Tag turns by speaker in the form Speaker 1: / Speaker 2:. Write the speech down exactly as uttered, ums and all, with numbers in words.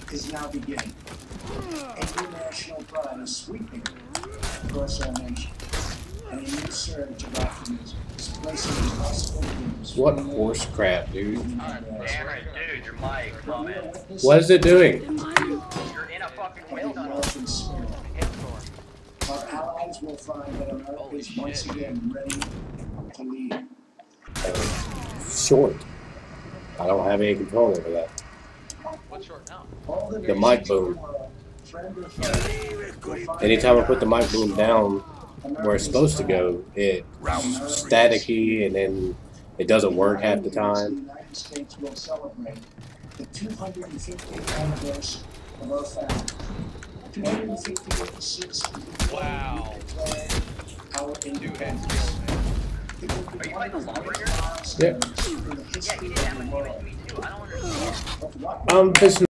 Speaker 1: is now beginning. International pride is sweeping across our nation. And a new surge of optimism is placing impossible dreams.
Speaker 2: What horse crap, dude?
Speaker 3: God damn it, dude, your mic, comment.
Speaker 2: What is it doing?
Speaker 3: You're in a fucking whale tunnel.
Speaker 1: Our allies will find that America is once again ready to lead.
Speaker 2: Short. I don't have any control over that.
Speaker 4: What's short now?
Speaker 2: The mic boom. Anytime I put the mic boom down where it's supposed to go, it's staticky and then it doesn't work half the time.
Speaker 1: The United States will celebrate the two hundred fiftieth anniversary of our founding. two hundred fifty-six.
Speaker 4: Wow.
Speaker 1: Our independence.
Speaker 3: Are you fighting the lawbreaker?
Speaker 2: Yeah.
Speaker 3: Yeah, he did that with me too. I don't understand.
Speaker 2: I'm fishing.